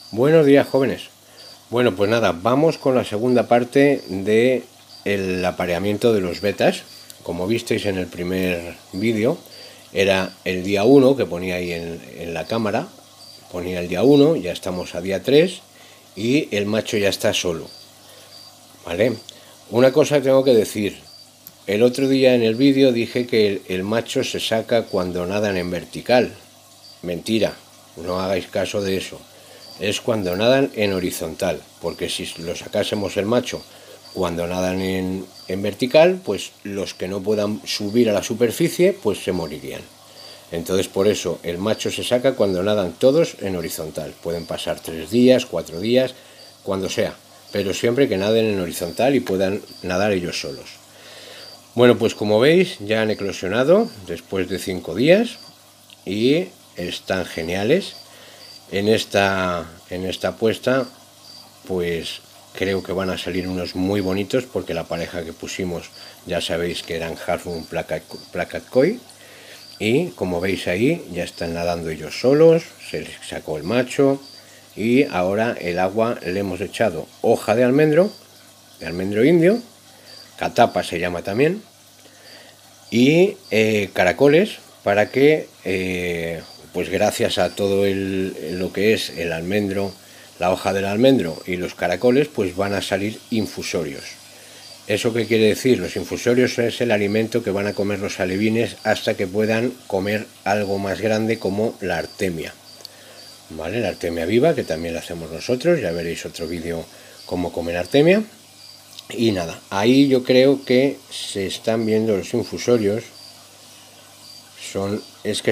Buenos días, jóvenes. Bueno, pues nada, vamos con la segunda parte de el apareamiento de los betas. Como visteis en el primer vídeo, era el día 1 que ponía ahí en la cámara. Ponía el día 1, ya estamos a día 3 y el macho ya está solo. ¿Vale? Una cosa tengo que decir. El otro día en el vídeo dije que el macho se saca cuando nadan en vertical. Mentira, no hagáis caso de eso. Es cuando nadan en horizontal, porque si lo sacásemos el macho cuando nadan en vertical, pues los que no puedan subir a la superficie, pues se morirían. Entonces por eso el macho se saca cuando nadan todos en horizontal. Pueden pasar 3 días, 4 días, cuando sea, pero siempre que naden en horizontal y puedan nadar ellos solos. Bueno, pues como veis ya han eclosionado después de 5 días y están geniales. En esta puesta pues creo que van a salir unos muy bonitos, porque la pareja que pusimos ya sabéis que eran Half-Moon Placat Koi, y como veis ahí ya están nadando ellos solos. Se les sacó el macho y ahora el agua le hemos echado hoja de almendro indio, catapa se llama también, y caracoles, para que pues gracias a todo lo que es el almendro, la hoja del almendro y los caracoles, pues van a salir infusorios. ¿Eso qué quiere decir? Los infusorios es el alimento que van a comer los alevines hasta que puedan comer algo más grande, como la artemia. ¿Vale? La artemia viva, que también la hacemos nosotros, ya veréis otro vídeo cómo comer artemia. Y nada, ahí yo creo que se están viendo los infusorios. Son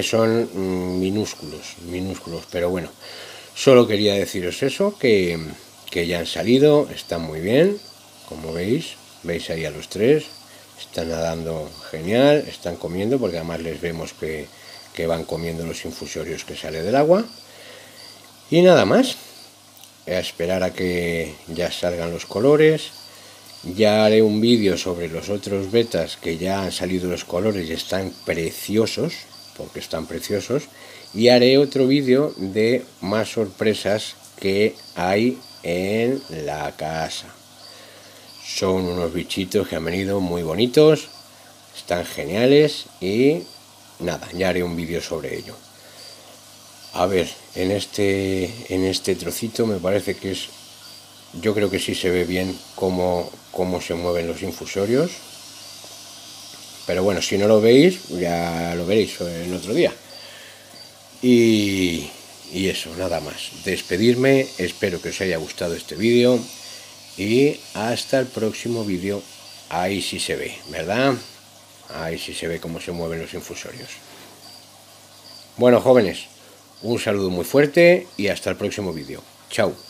minúsculos, pero bueno, solo quería deciros eso, que ya han salido, están muy bien, como veis ahí a los tres, están nadando genial, están comiendo, porque además les vemos que van comiendo los infusorios que sale del agua. Y nada más, a esperar a que ya salgan los colores. Ya haré un vídeo sobre los otros betas que ya han salido los colores y están preciosos, porque están preciosos. Y haré otro vídeo de más sorpresas que hay en la casa. Son unos bichitos que han venido muy bonitos, están geniales y nada, ya haré un vídeo sobre ello. A ver, en este trocito me parece que es... Yo creo que sí se ve bien cómo se mueven los infusorios. Pero bueno, si no lo veis, ya lo veréis en otro día. Y eso, nada más. Despedirme, espero que os haya gustado este vídeo. Y hasta el próximo vídeo. Ahí sí se ve, ¿verdad? Ahí sí se ve cómo se mueven los infusorios. Bueno, jóvenes, un saludo muy fuerte y hasta el próximo vídeo. Chao.